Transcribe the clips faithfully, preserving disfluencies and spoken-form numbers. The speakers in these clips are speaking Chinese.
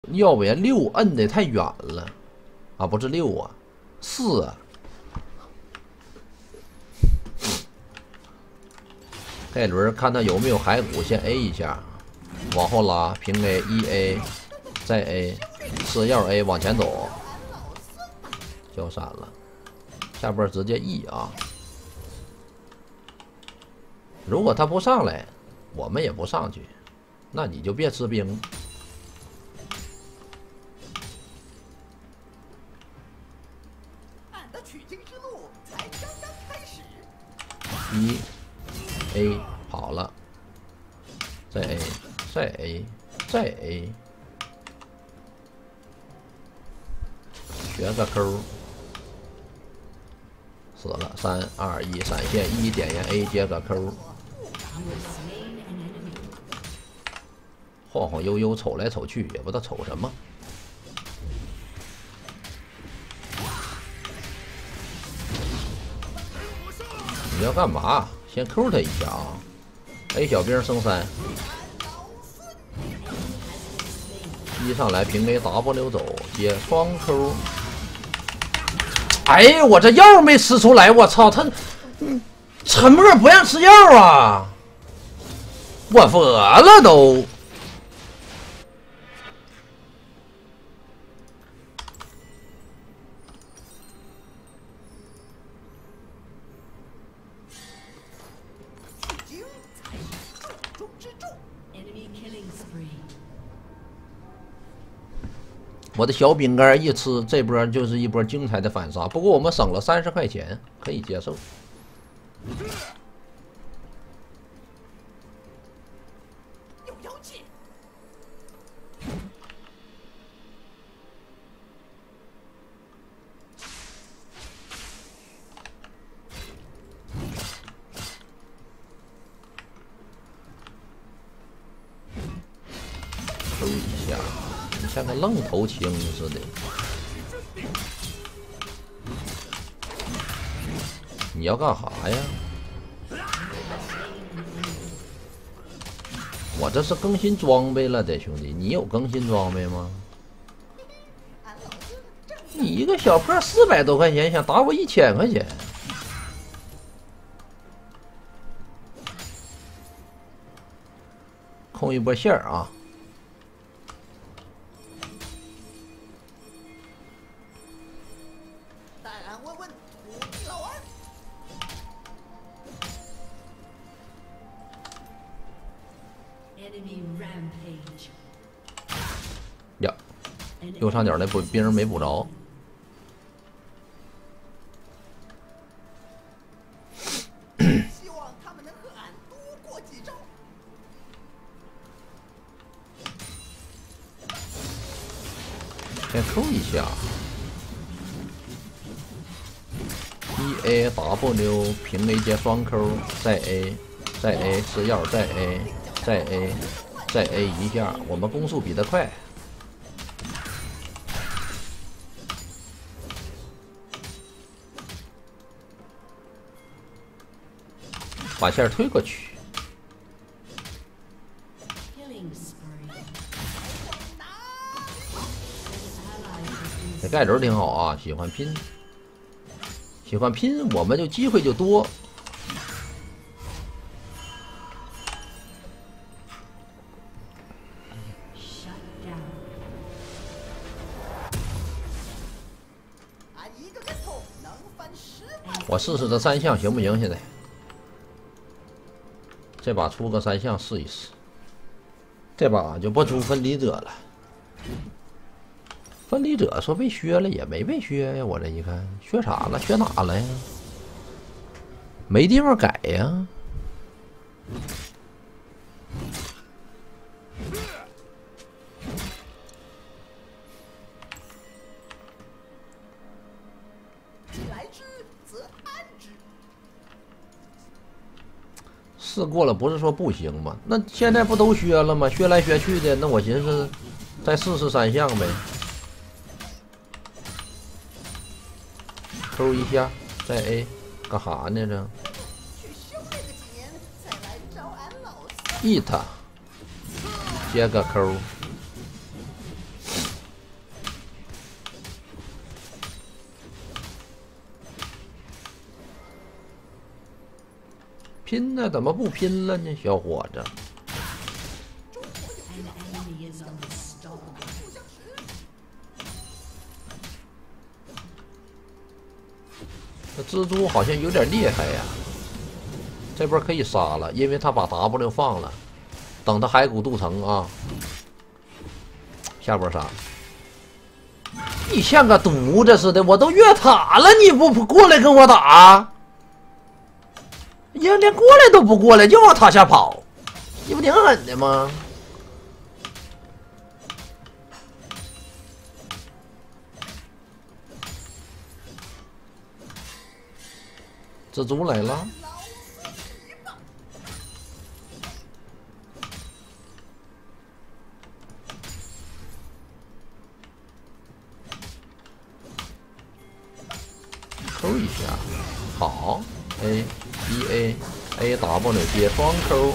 要不然六摁的太远了啊，不是六啊，四啊。这轮看他有没有骸骨，先 A 一下，往后拉，平 A 一 A， 再 A， 吃药 A 往前走，交闪了，下波直接 E 啊。如果他不上来，我们也不上去，那你就别吃兵。 俺的取经之路才刚刚开始。 一 A 跑了，再 A， 再 A， 再 A， 学个 Q， 死了，三二一，闪现一，点燃 A 接个 Q， 晃晃悠悠瞅来瞅去，也不知道瞅什么。你要干嘛？先 Q 他一下啊 ！A 小兵升三，一上来平 A W 走，接双 Q。哎呀，我这药没吃出来，我操他！嗯，沉默不让吃药啊！我服了都。我的小饼干一吃，这波就是一波精彩的反杀。不过我们省了三十块钱，可以接受。 有妖气。 抽一下。像个愣头青似的，你要干啥呀？我这是更新装备了的，兄弟，你有更新装备吗？你一个小破四百多块钱，想打我一千块钱？控一波线儿啊！呀，右上角那补兵没补着。 希望他们能和俺多过几招。 先抽一下。一 A W 平 A 接双 Q， 再 A， 再 A 吃药，再 A， 再 A， 再 A 一下，我们攻速比他快。把线推过去。这盖伦挺好啊，喜欢拼。喜欢拼，我们就机会就多。我试试这三项行不行？现在这把出个三项试一试。这把就不出分离者了。分离者说被削了，也没被削呀。我这一看，削啥了？削哪了呀？没地方改呀。 来之则安之。 试过了，不是说不行吗？那现在不都削了吗？削来削去的，那我寻思再试试三项呗。Q 一下，再 A， 干哈呢这？ 去修炼个几年，再来找俺老四。 eat， 接个 Q。 拼呢？怎么不拼了呢，小伙子？这蜘蛛好像有点厉害呀，这波可以杀了，因为他把 W 放了，等他骸骨镀层啊，下波杀。你像个犊子似的，我都越塔了，你不不过来跟我打？呀，连过来都不过来，就往塔下跑，你不挺狠的吗？蜘蛛来了，扣一下，好 ，A E A A W 接双扣，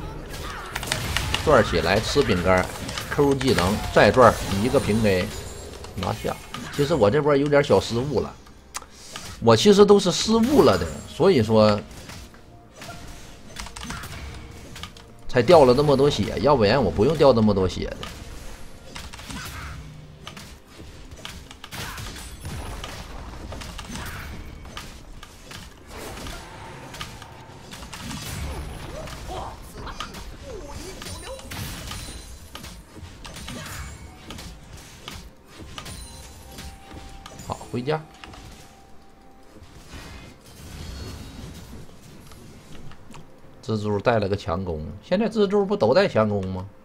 转起来吃饼干 ，Q 技能再转一个平 A 拿下。其实我这波有点小失误了。我其实都是失误了的，所以说才掉了那么多血，要不然我不用掉那么多血的。好，回家。蜘蛛带了个强攻，现在蜘蛛不都带强攻吗？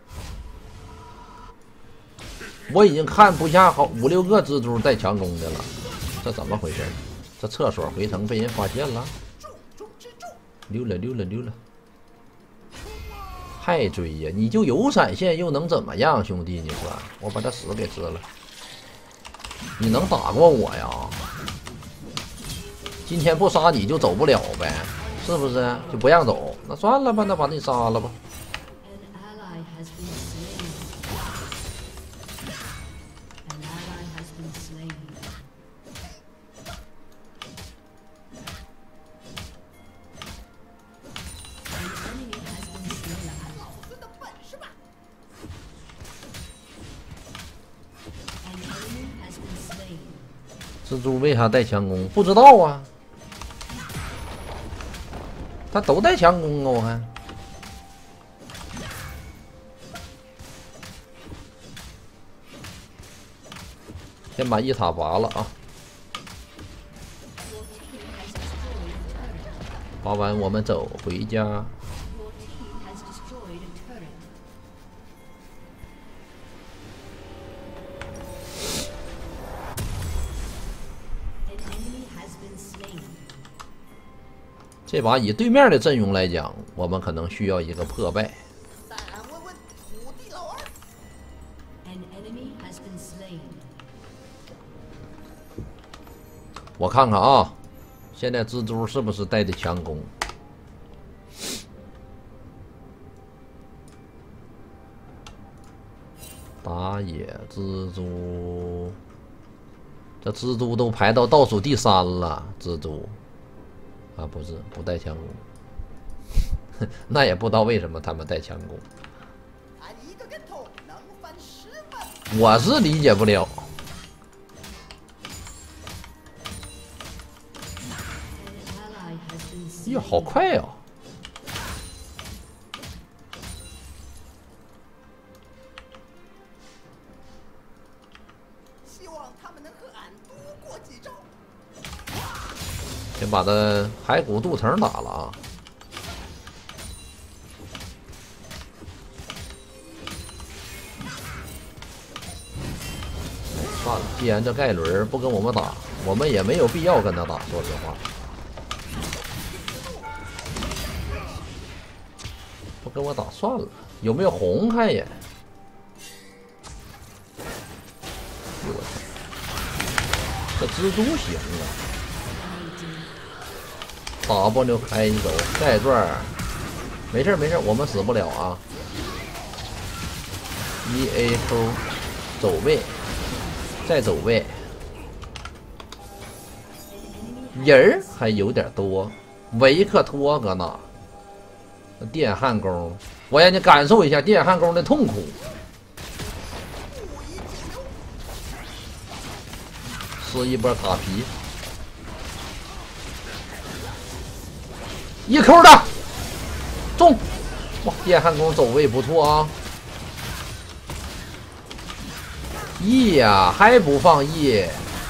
我已经看不下好五六个蜘蛛带强攻的了，这怎么回事？这厕所回城被人发现了，溜了溜了溜了，还追呀！你就有闪现又能怎么样，兄弟？你说我把他屎给吃了，你能打过我呀？今天不杀你就走不了呗。是不是就不让走？那算了吧，那把你杀了吧。蜘蛛为啥带强攻？不知道啊。他都带强攻啊！我看，先把一塔拔了啊！拔完我们走回家。这把以对面的阵容来讲，我们可能需要一个破败。 但问问土地老二。 我看看啊，现在蜘蛛是不是带的强攻？打野蜘蛛，这蜘蛛都排到倒数第三了，蜘蛛。啊，不是不带强攻，那也不知道为什么他们带强攻，我是理解不了。哟，好快哦！ 希望他们能和俺多过几招。 先把他骸骨镀层打了啊！算了，既然这盖伦不跟我们打，我们也没有必要跟他打。说实话，不跟我打算了。有没有红看一眼？我操，这蜘蛛行啊！ W 开一走，再转，没事没事，我们死不了啊。E A Q 走位，再走位，人儿还有点多，维克托搁哪？ 电焊工，我让你感受一下电焊工的痛苦。吃一波卡皮，一 Q 的中，哇！电焊工走位不错啊。E 呀，还不放 E。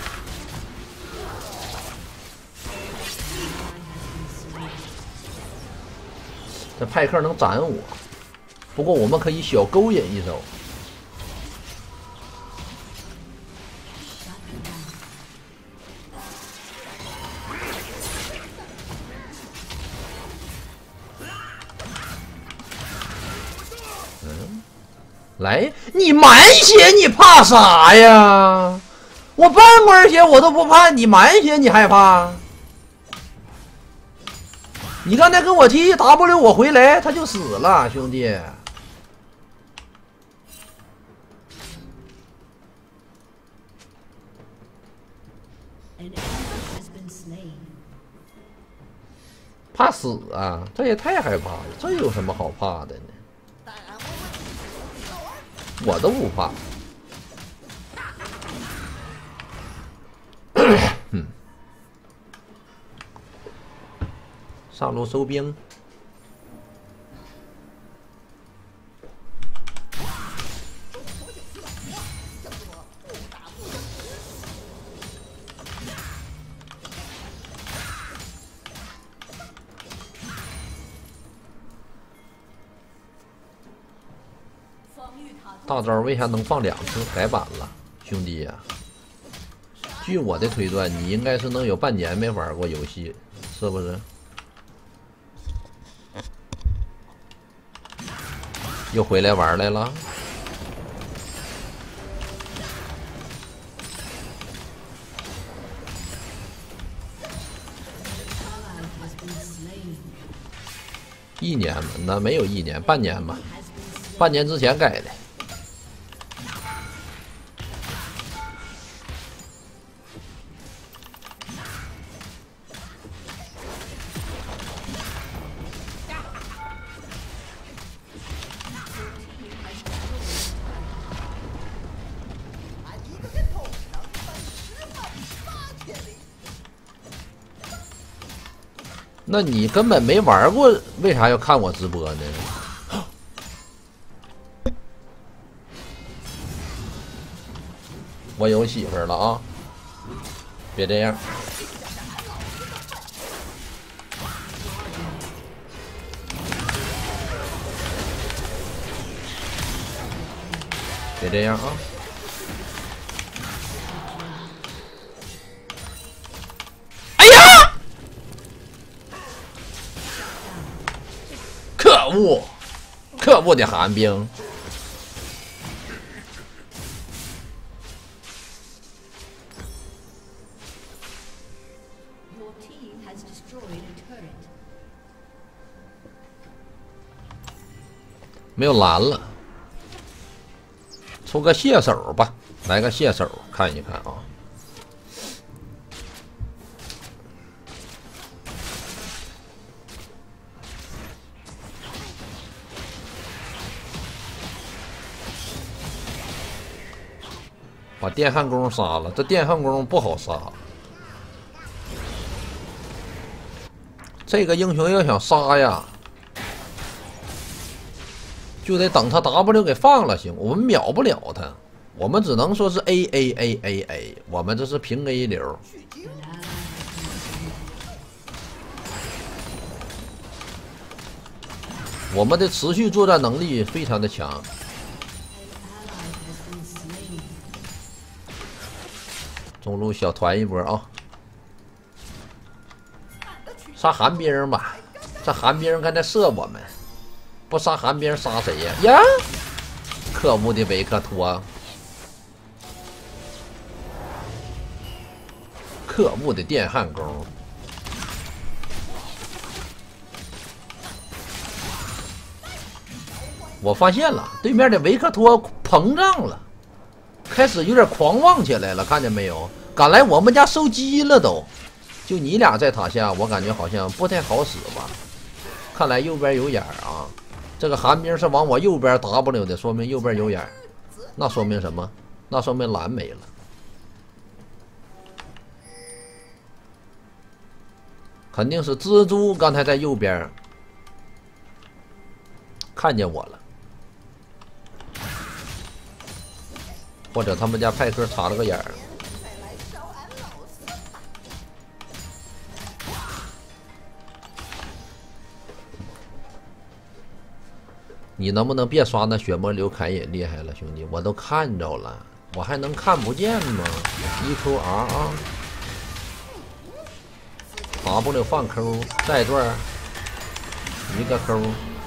这派克能斩我，不过我们可以小勾引一手。嗯，来，你满血，你怕啥呀？我半管血我都不怕，你满血你害怕？ 你刚才跟我踢 W， 我回来他就死了，兄弟。怕死啊！这也太害怕了，这有什么好怕的呢？我都不怕。嗯。 上路收兵，大招为啥能放两次？改版了，兄弟呀、啊！据我的推断，你应该是能有半年没玩过游戏，是不是？ 又回来玩来了，一年吧，那没有一年，半年吧，半年之前改的。那你根本没玩过，为啥要看我直播呢？我有媳妇儿了啊！别这样，别这样啊！哎呀！ 可恶！可恶的寒冰！没有蓝了，出个蟹手吧，来个蟹手看一看啊！把电焊工杀了，这电焊工不好杀。这个英雄要想杀呀，就得等他 W 给放了行，我们秒不了他，我们只能说是 A A A A A， 我们这是平 A 流。我们的持续作战能力非常的强。 中路小团一波啊！杀寒冰吧，这寒冰刚才射我们，不杀寒冰杀谁呀？呀！可恶的维克托，可恶的电焊工。我发现了，对面的维克托膨胀了。 开始有点狂妄起来了，看见没有？赶来我们家收鸡了都，就你俩在塔下，我感觉好像不太好使吧？看。 看来右边有眼儿啊。这个寒冰是往我右边 W 的，说明右边有眼儿。那说明什么？那说明蓝没了。肯定是蜘蛛刚才在右边看见我了，或者他们家派克插了个眼儿。你能不能别刷那血魔流砍也厉害了，兄弟，我都看着了，我还能看不见吗？一 Q R 啊 ，W 放 Q 再段一个 Q。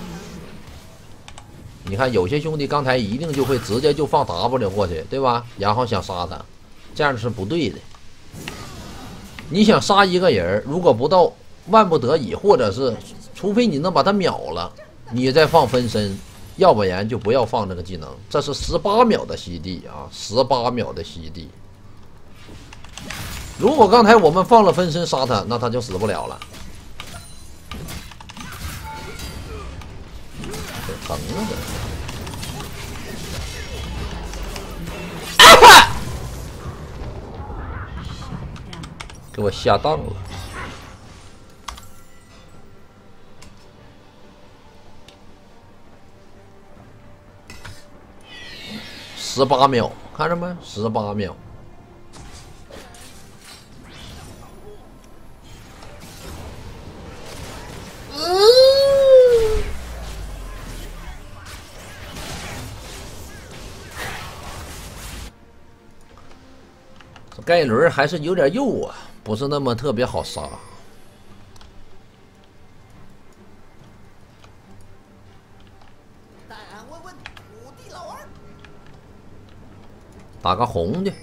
你看有些兄弟刚才一定就会直接就放 W 过去，对吧？然后想杀他，这样是不对的。你想杀一个人，如果不到万不得已，或者是除非你能把他秒了。你再放分身，要不然就不要放这个技能。这是十八秒的吸地啊，十八秒的吸地。如果刚才我们放了分身杀他，那他就死不了了。这疼啊这！啊！给我下当了。十八秒，看着没？十八秒。嗯、这盖伦还是有点肉啊，不是那么特别好杀。打个红的，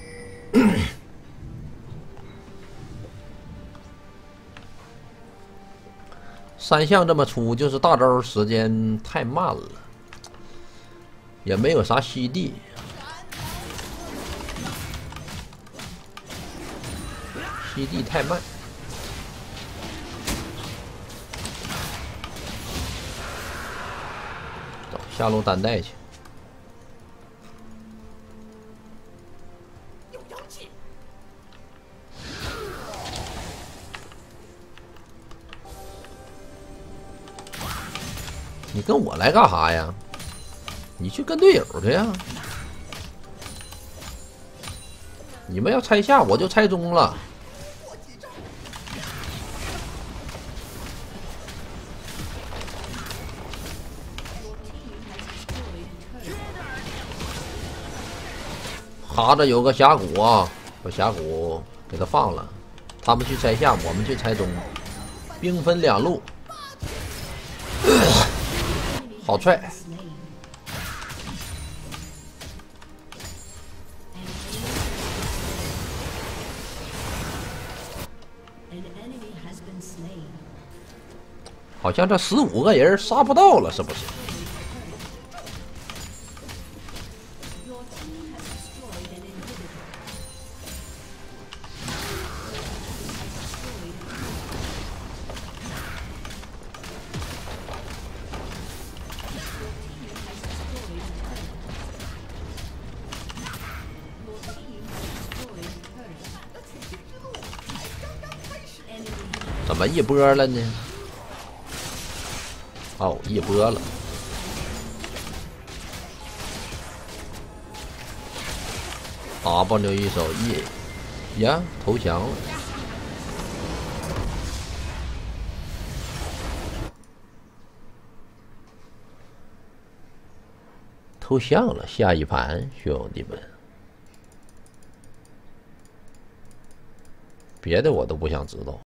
三项这么出，就是大招时间太慢了，也没有啥吸地。吸地太慢。走，下路单带去。你跟我来干啥呀？你去跟队友去呀！你们要拆下，我就拆中了。哈着有个峡谷啊，把峡谷给他放了。他们去拆下，我们去拆中，兵分两路。好踹！好像这十五个人杀不到了，是不是？怎么一波了呢？哦，一波了。W 一手 E， 呀，投降了。投降了，下一盘，兄弟们。别的我都不想知道。